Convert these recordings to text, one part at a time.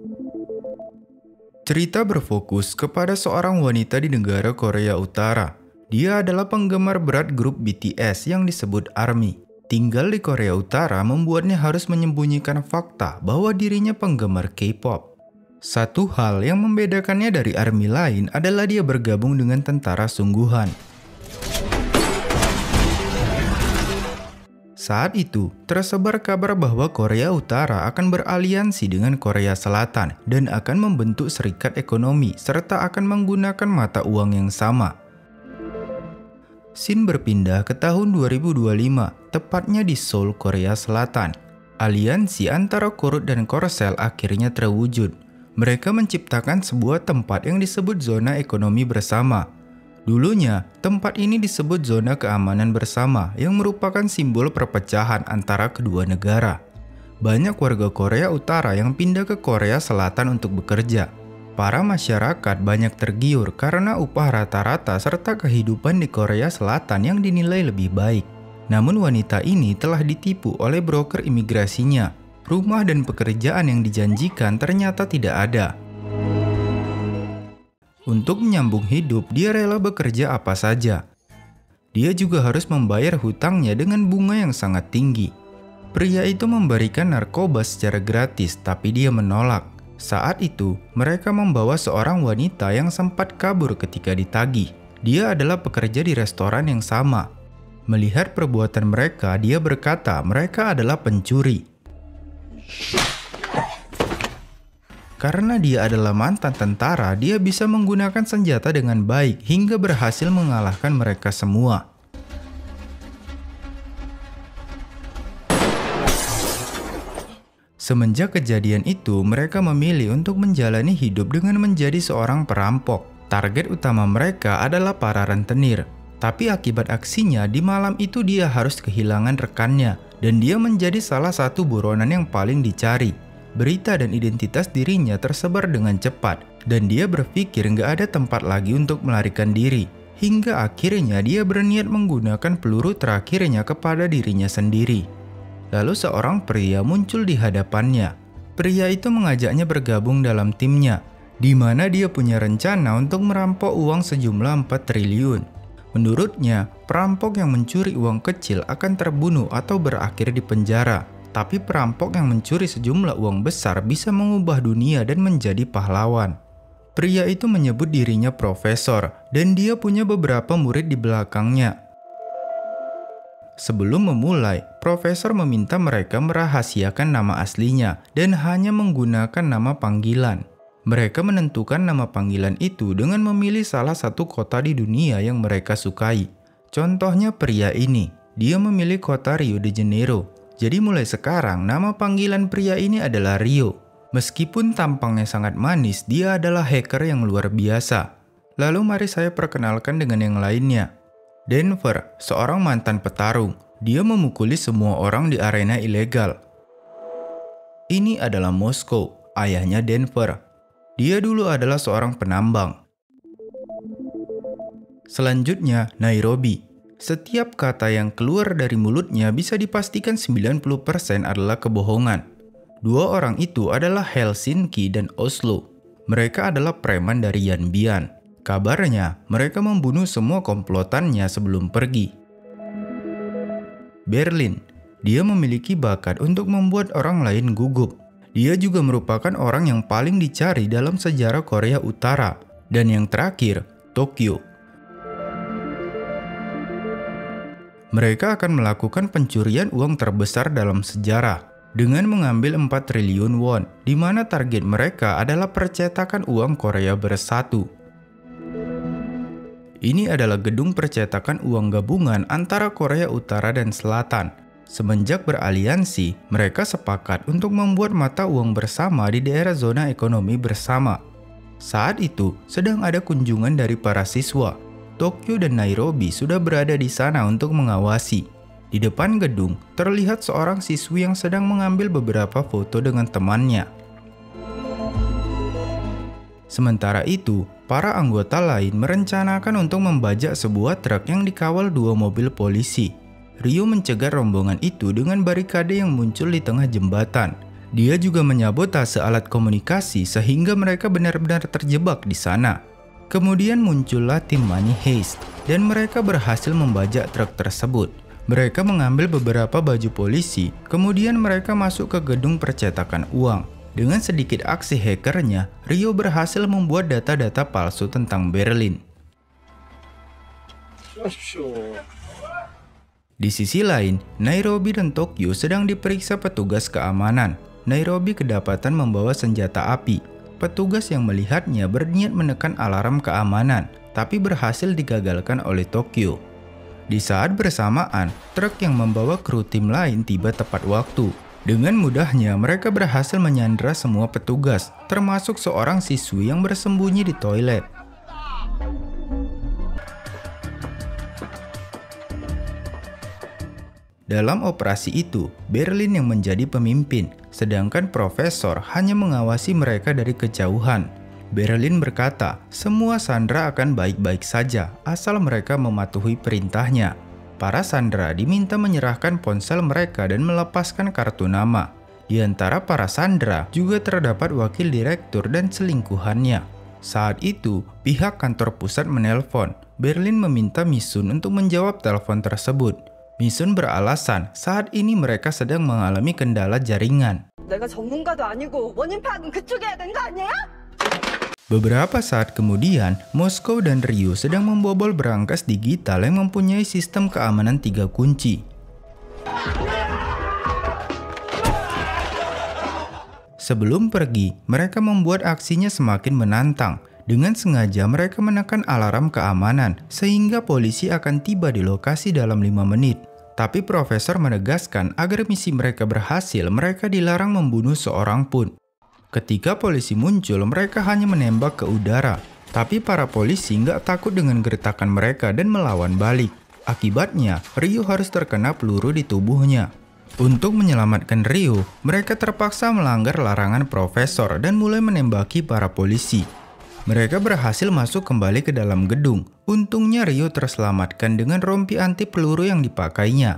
Cerita berfokus kepada seorang wanita di negara Korea Utara. Dia adalah penggemar berat grup BTS yang disebut ARMY. Tinggal di Korea Utara membuatnya harus menyembunyikan fakta bahwa dirinya penggemar K-pop. Satu hal yang membedakannya dari ARMY lain adalah dia bergabung dengan tentara sungguhan. Saat itu, tersebar kabar bahwa Korea Utara akan beraliansi dengan Korea Selatan dan akan membentuk serikat ekonomi serta akan menggunakan mata uang yang sama. Scene berpindah ke tahun 2025, tepatnya di Seoul, Korea Selatan. Aliansi antara Korut dan Korsel akhirnya terwujud. Mereka menciptakan sebuah tempat yang disebut zona ekonomi bersama. Dulunya, tempat ini disebut zona keamanan bersama yang merupakan simbol perpecahan antara kedua negara. Banyak warga Korea Utara yang pindah ke Korea Selatan untuk bekerja. Para masyarakat banyak tergiur karena upah rata-rata serta kehidupan di Korea Selatan yang dinilai lebih baik. Namun wanita ini telah ditipu oleh broker imigrasinya. Rumah dan pekerjaan yang dijanjikan ternyata tidak ada. Untuk menyambung hidup, dia rela bekerja apa saja. Dia juga harus membayar hutangnya dengan bunga yang sangat tinggi. Pria itu memberikan narkoba secara gratis, tapi dia menolak. Saat itu, mereka membawa seorang wanita yang sempat kabur ketika ditagih. Dia adalah pekerja di restoran yang sama. Melihat perbuatan mereka, dia berkata mereka adalah pencuri. Karena dia adalah mantan tentara, dia bisa menggunakan senjata dengan baik hingga berhasil mengalahkan mereka semua. Semenjak kejadian itu, mereka memilih untuk menjalani hidup dengan menjadi seorang perampok. Target utama mereka adalah para rentenir. Tapi akibat aksinya, di malam itu dia harus kehilangan rekannya, dan dia menjadi salah satu buronan yang paling dicari. Berita dan identitas dirinya tersebar dengan cepat, dan dia berpikir nggak ada tempat lagi untuk melarikan diri. Hingga akhirnya dia berniat menggunakan peluru terakhirnya kepada dirinya sendiri. Lalu seorang pria muncul di hadapannya. Pria itu mengajaknya bergabung dalam timnya, di mana dia punya rencana untuk merampok uang sejumlah 4 triliun. Menurutnya, perampok yang mencuri uang kecil akan terbunuh atau berakhir di penjara. Tapi perampok yang mencuri sejumlah uang besar bisa mengubah dunia dan menjadi pahlawan. Pria itu menyebut dirinya profesor, dan dia punya beberapa murid di belakangnya. Sebelum memulai, profesor meminta mereka merahasiakan nama aslinya dan hanya menggunakan nama panggilan. Mereka menentukan nama panggilan itu dengan memilih salah satu kota di dunia yang mereka sukai. Contohnya pria ini, dia memilih kota Rio de Janeiro. Jadi mulai sekarang nama panggilan pria ini adalah Rio. Meskipun tampangnya sangat manis, dia adalah hacker yang luar biasa. Lalu mari saya perkenalkan dengan yang lainnya. Denver, seorang mantan petarung. Dia memukuli semua orang di arena ilegal. Ini adalah Moskow, ayahnya Denver. Dia dulu adalah seorang penambang. Selanjutnya, Nairobi. Setiap kata yang keluar dari mulutnya bisa dipastikan 90% adalah kebohongan. Dua orang itu adalah Helsinki dan Oslo. Mereka adalah preman dari Yanbian. Kabarnya, mereka membunuh semua komplotannya sebelum pergi. Berlin. Dia memiliki bakat untuk membuat orang lain gugup. Dia juga merupakan orang yang paling dicari dalam sejarah Korea Utara. Dan yang terakhir, Tokyo. Mereka akan melakukan pencurian uang terbesar dalam sejarah dengan mengambil 4 triliun won, di mana target mereka adalah percetakan uang Korea bersatu. Ini adalah gedung percetakan uang gabungan antara Korea Utara dan Selatan. Semenjak beraliansi, mereka sepakat untuk membuat mata uang bersama di daerah zona ekonomi bersama. Saat itu, sedang ada kunjungan dari para siswa. Tokyo dan Nairobi sudah berada di sana untuk mengawasi. Di depan gedung, terlihat seorang siswi yang sedang mengambil beberapa foto dengan temannya. Sementara itu, para anggota lain merencanakan untuk membajak sebuah truk yang dikawal 2 mobil polisi. Rio mencegat rombongan itu dengan barikade yang muncul di tengah jembatan. Dia juga menyabotase alat komunikasi sehingga mereka benar-benar terjebak di sana. Kemudian muncullah tim Money Heist dan mereka berhasil membajak truk tersebut. Mereka mengambil beberapa baju polisi, kemudian mereka masuk ke gedung percetakan uang. Dengan sedikit aksi hackernya, Rio berhasil membuat data-data palsu tentang Berlin. Di sisi lain, Nairobi dan Tokyo sedang diperiksa petugas keamanan. Nairobi kedapatan membawa senjata api. Petugas yang melihatnya berniat menekan alarm keamanan, tapi berhasil digagalkan oleh Tokyo. Di saat bersamaan, truk yang membawa kru tim lain tiba tepat waktu. Dengan mudahnya, mereka berhasil menyandra semua petugas, termasuk seorang siswi yang bersembunyi di toilet. Dalam operasi itu, Berlin yang menjadi pemimpin, sedangkan Profesor hanya mengawasi mereka dari kejauhan. Berlin berkata, semua sandera akan baik-baik saja asal mereka mematuhi perintahnya. Para sandera diminta menyerahkan ponsel mereka dan melepaskan kartu nama. Di antara para sandera juga terdapat wakil direktur dan selingkuhannya. Saat itu, pihak kantor pusat menelpon. Berlin meminta Misun untuk menjawab telepon tersebut. Misun beralasan saat ini mereka sedang mengalami kendala jaringan. Beberapa saat kemudian, Moskow dan Rio sedang membobol berangkas digital yang mempunyai sistem keamanan 3 kunci. Sebelum pergi, mereka membuat aksinya semakin menantang. Dengan sengaja mereka menekan alarm keamanan sehingga polisi akan tiba di lokasi dalam 5 menit. Tapi Profesor menegaskan agar misi mereka berhasil, mereka dilarang membunuh seorang pun. Ketika polisi muncul, mereka hanya menembak ke udara. Tapi para polisi nggak takut dengan gertakan mereka dan melawan balik. Akibatnya, Rio harus terkena peluru di tubuhnya. Untuk menyelamatkan Rio, mereka terpaksa melanggar larangan Profesor dan mulai menembaki para polisi. Mereka berhasil masuk kembali ke dalam gedung. Untungnya Rio terselamatkan dengan rompi anti peluru yang dipakainya.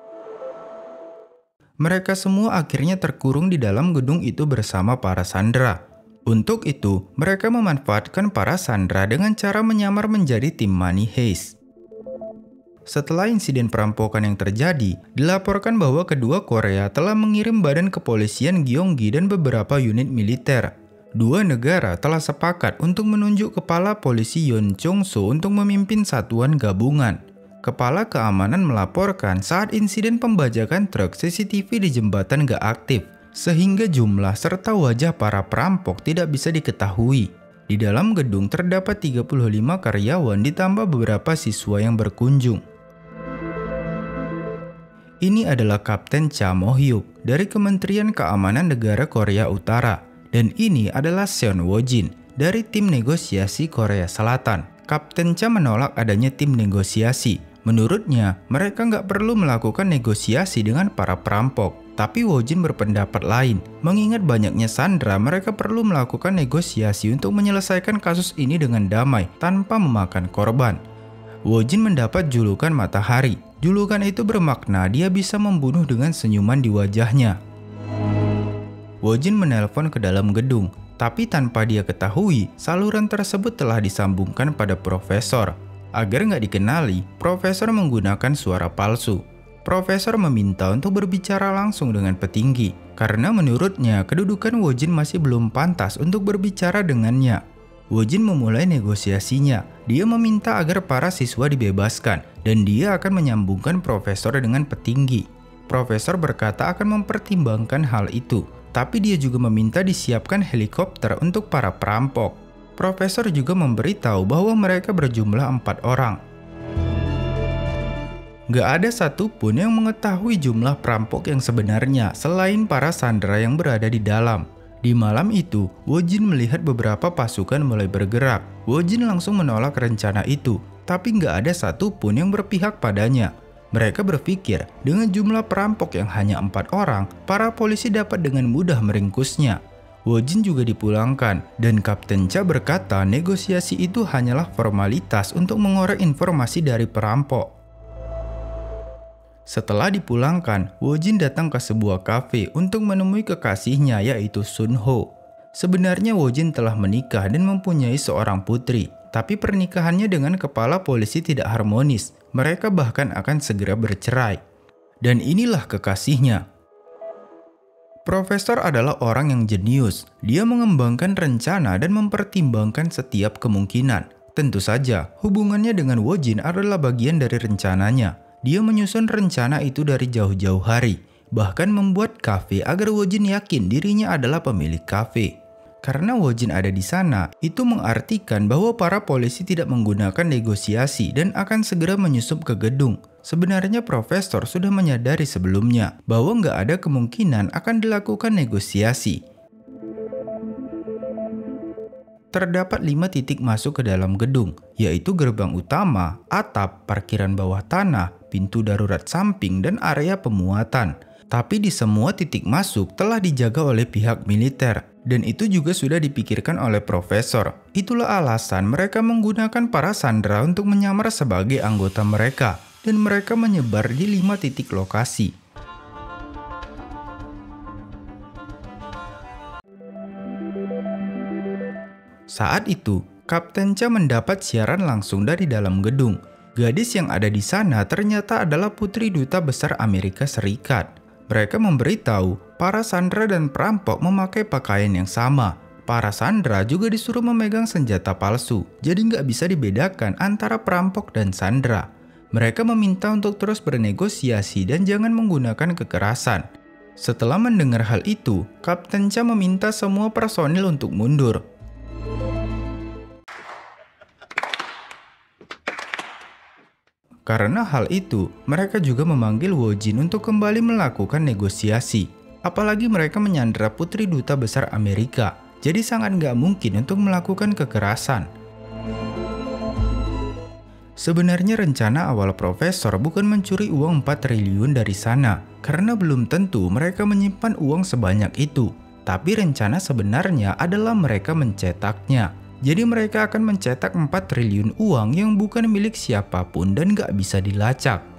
Mereka semua akhirnya terkurung di dalam gedung itu bersama para sandera. Untuk itu, mereka memanfaatkan para sandera dengan cara menyamar menjadi tim Money Heist. Setelah insiden perampokan yang terjadi, dilaporkan bahwa kedua Korea telah mengirim badan kepolisian Gyeonggi dan beberapa unit militer. Dua negara telah sepakat untuk menunjuk kepala polisi Yoon Chong-so untuk memimpin satuan gabungan. Kepala keamanan melaporkan saat insiden pembajakan truk CCTV di jembatan gak aktif, sehingga jumlah serta wajah para perampok tidak bisa diketahui. Di dalam gedung terdapat 35 karyawan ditambah beberapa siswa yang berkunjung. Ini adalah Kapten Cha Mo-hyuk dari Kementerian Keamanan Negara Korea Utara. Dan ini adalah Seon Woo-jin dari tim negosiasi Korea Selatan. Kapten Cha menolak adanya tim negosiasi. Menurutnya, mereka nggak perlu melakukan negosiasi dengan para perampok. Tapi Woo-jin berpendapat lain. Mengingat banyaknya sandera, mereka perlu melakukan negosiasi untuk menyelesaikan kasus ini dengan damai tanpa memakan korban. Woo-jin mendapat julukan matahari. Julukan itu bermakna dia bisa membunuh dengan senyuman di wajahnya. Woo-jin menelpon ke dalam gedung, tapi tanpa dia ketahui, saluran tersebut telah disambungkan pada Profesor. Agar nggak dikenali, Profesor menggunakan suara palsu. Profesor meminta untuk berbicara langsung dengan petinggi, karena menurutnya kedudukan Woo-jin masih belum pantas untuk berbicara dengannya. Woo-jin memulai negosiasinya. Dia meminta agar para siswa dibebaskan, dan dia akan menyambungkan Profesor dengan petinggi. Profesor berkata akan mempertimbangkan hal itu. Tapi dia juga meminta disiapkan helikopter untuk para perampok. Profesor juga memberitahu bahwa mereka berjumlah 4 orang. Gak ada satupun yang mengetahui jumlah perampok yang sebenarnya selain para sandera yang berada di dalam. Di malam itu, Woo-jin melihat beberapa pasukan mulai bergerak. Woo-jin langsung menolak rencana itu, tapi gak ada satupun yang berpihak padanya. Mereka berpikir dengan jumlah perampok yang hanya 4 orang, para polisi dapat dengan mudah meringkusnya. Woo-jin juga dipulangkan, dan Kapten Cha berkata negosiasi itu hanyalah formalitas untuk mengorek informasi dari perampok. Setelah dipulangkan, Woo-jin datang ke sebuah kafe untuk menemui kekasihnya yaitu Sun-ho. Sebenarnya Woo-jin telah menikah dan mempunyai seorang putri, tapi pernikahannya dengan kepala polisi tidak harmonis. Mereka bahkan akan segera bercerai. Dan inilah kekasihnya. Profesor adalah orang yang jenius. Dia mengembangkan rencana dan mempertimbangkan setiap kemungkinan. Tentu saja, hubungannya dengan Woo-jin adalah bagian dari rencananya. Dia menyusun rencana itu dari jauh-jauh hari, bahkan membuat kafe agar Woo-jin yakin dirinya adalah pemilik kafe. Karena Woo-jin ada di sana, itu mengartikan bahwa para polisi tidak menggunakan negosiasi dan akan segera menyusup ke gedung. Sebenarnya Profesor sudah menyadari sebelumnya bahwa nggak ada kemungkinan akan dilakukan negosiasi. Terdapat 5 titik masuk ke dalam gedung, yaitu gerbang utama, atap, parkiran bawah tanah, pintu darurat samping, dan area pemuatan. Tapi di semua titik masuk telah dijaga oleh pihak militer, dan itu juga sudah dipikirkan oleh Profesor. Itulah alasan mereka menggunakan para sandera untuk menyamar sebagai anggota mereka, dan mereka menyebar di 5 titik lokasi. Saat itu, Kapten Cha mendapat siaran langsung dari dalam gedung. Gadis yang ada di sana ternyata adalah putri duta besar Amerika Serikat. Mereka memberitahu para sandera dan perampok memakai pakaian yang sama. Para sandera juga disuruh memegang senjata palsu, jadi nggak bisa dibedakan antara perampok dan sandera. Mereka meminta untuk terus bernegosiasi dan jangan menggunakan kekerasan. Setelah mendengar hal itu, Kapten Cha meminta semua personil untuk mundur. Karena hal itu, mereka juga memanggil Woo-jin untuk kembali melakukan negosiasi. Apalagi mereka menyandera putri duta besar Amerika, jadi sangat nggak mungkin untuk melakukan kekerasan. Sebenarnya rencana awal Profesor bukan mencuri uang 4 triliun dari sana, karena belum tentu mereka menyimpan uang sebanyak itu. Tapi rencana sebenarnya adalah mereka mencetaknya. Jadi mereka akan mencetak 4 triliun uang yang bukan milik siapapun dan gak bisa dilacak.